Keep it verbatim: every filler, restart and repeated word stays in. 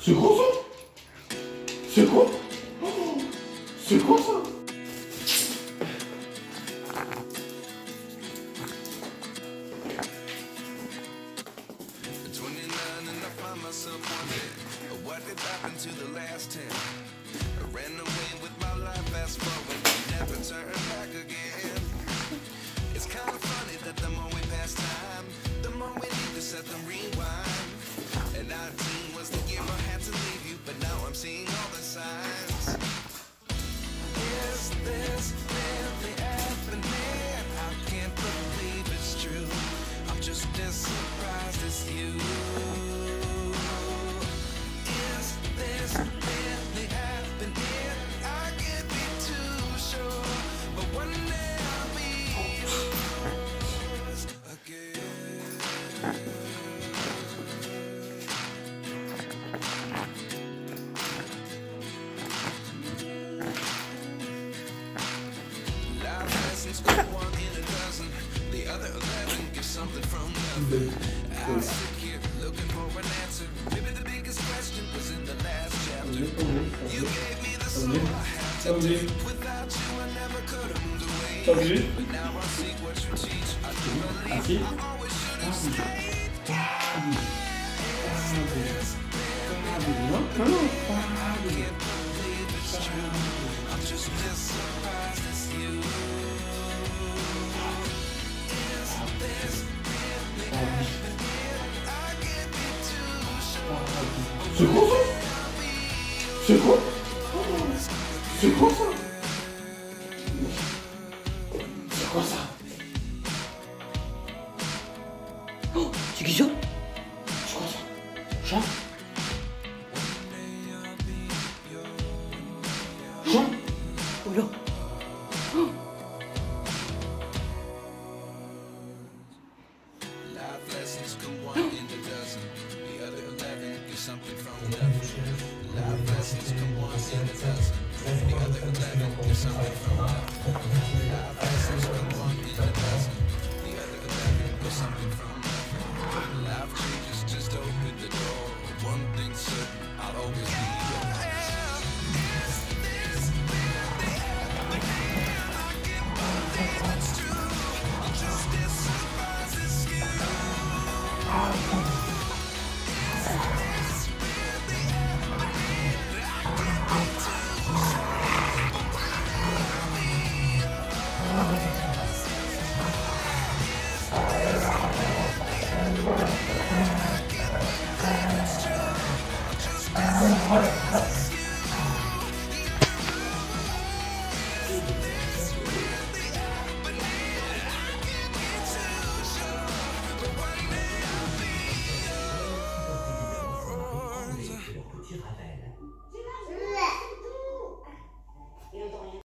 C'est quoi ça? C'est quoi? Oh, c'est quoi ça? Obligé. Assis. Non, non, non. C'est quoi ça? C'est quoi? C'est quoi ça? C'est quoi ça? Oh, c'est qui ça? C'est quoi ça? Chat? Chat? Oh là. Oh. Petit Ravel.